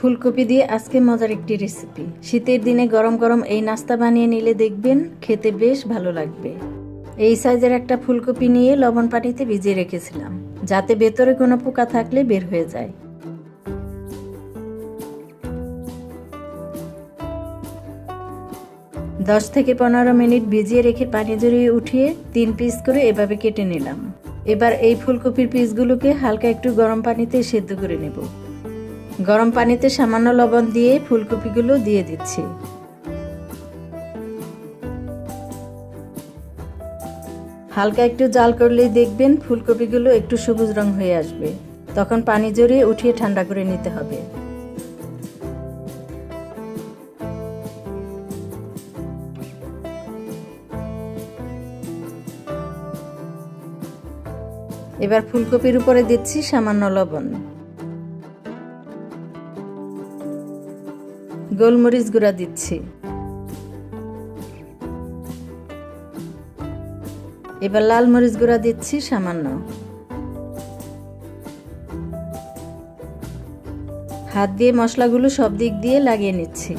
ফুলকপি দিয়ে আজকে মজার একটি রেসিপি। শীতের দিনে গরম গরম এই নাস্তা বানিয়ে নিলে দেখবেন খেতে বেশ ভালো লাগবে। এই সাইজের একটা ফুলকপি নিয়ে লবণ পানিতে ভিজিয়ে রেখেছিলাম, যাতে ভেতরে কোনো পোকা থাকলে বের হয়ে যায়। দশ থেকে 15 মিনিট ভিজিয়ে রেখে পানি ঝরিয়ে উঠিয়ে 3 পিস করে এভাবে কেটে নিলাম। এবার এই ফুলকপির পিসগুলোকে হালকা একটু গরম পানিতে সেদ্ধ করে নেব। গরম পানিতে সামান্য লবণ দিয়ে ফুলকপিগুলো দিয়ে দিচ্ছি। হালকা একটু জাল করলেই দেখবেন ফুলকপিগুলো একটু সবুজ রং হয়ে আসবে। তখন পানি ঝরিয়ে উঠিয়ে ঠান্ডা করে নিতে হবে। এবার ফুলকপির উপরে দিচ্ছি সামান্য লবণ, গোলমরিচ গুঁড়া দিচ্ছি। এবার লাল মরিচ গুঁড়া দিচ্ছি সামান্য। হাত দিয়ে মশলাগুলো সব দিক দিয়ে লাগিয়ে নিচ্ছি।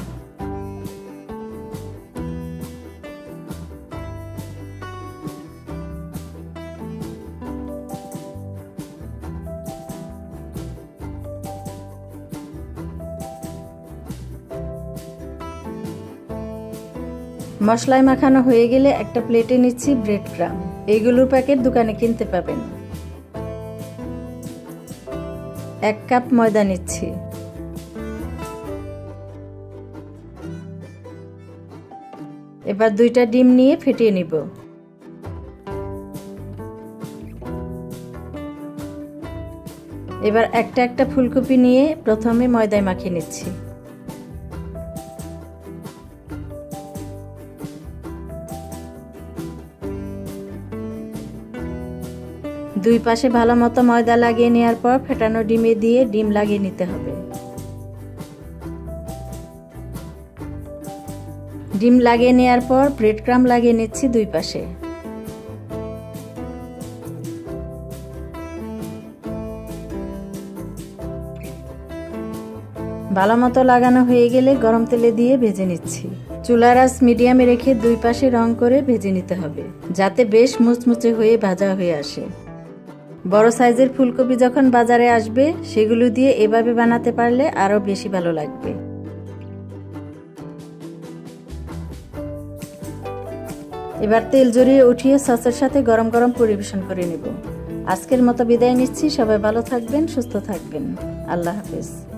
মশলায় মাখানো হয়ে গেলে একটা প্লেটে নিচ্ছি ব্রেড ক্রাম্ব। এইগুলোর প্যাকেট দোকানে কিনতে পাবেন। 1 কাপ ময়দা নিচ্ছি। এবার 2টা ডিম নিয়ে ফেটিয়ে নিব। এবার একটা একটা ফুলকপি নিয়ে প্রথমে ময়দায় মাখিয়ে নিচ্ছি। দুই পাশে ভালো মতো ময়দা লাগিয়ে নেওয়ার পর ফেটানো ডিমে দিয়ে ডিম লাগিয়ে নিতে হবে। ডিম লাগিয়ে নেওয়ার পর ব্রেড ক্রাম্ব লাগিয়ে নিচ্ছি দুই পাশে। ভালো মতো লাগানো হয়ে গেলে গরম তেলে দিয়ে ভেজে নিচ্ছি। চুলার আঁচ মিডিয়ামে রেখে দুই পাশে রং করে ভেজে নিতে হবে, যাতে বেশ মুচমুচে হয়ে ভাজা হয়ে আসে। বড় সাইজের ফুলকপি যখন বাজারে আসবে, সেগুলো দিয়ে এভাবে বানাতে পারলে আরো বেশি ভালো লাগবে। এবার তেল ঝরিয়ে উঠিয়ে সসের সাথে গরম গরম পরিবেশন করে নেব। আজকের মতো বিদায় নিচ্ছি। সবাই ভালো থাকবেন, সুস্থ থাকবেন। আল্লাহ হাফেজ।